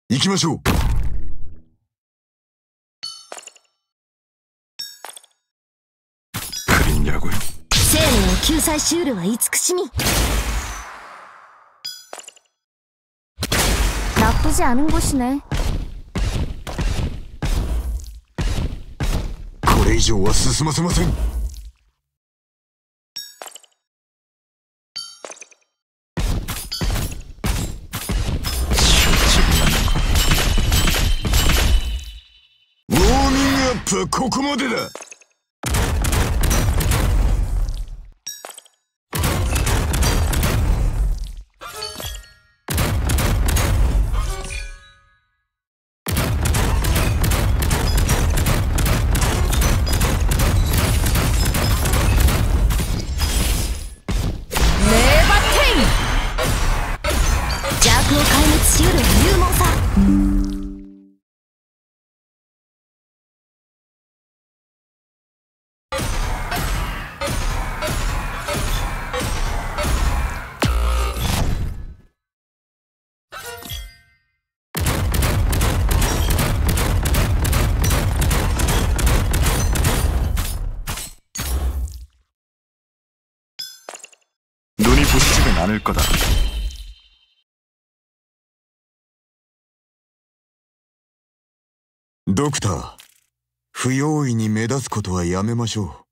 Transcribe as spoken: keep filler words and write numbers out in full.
行きましょう。 生命を救済しうるは慈しみ。나쁘지 않은 곳이네. これ以上は進ませません。ウォーミングアップはここまでだ。 邪悪を壊滅しうる勇猛さ。 눈이 부시지는 않을 거다. ドクター、不用意に目立つことはやめましょう。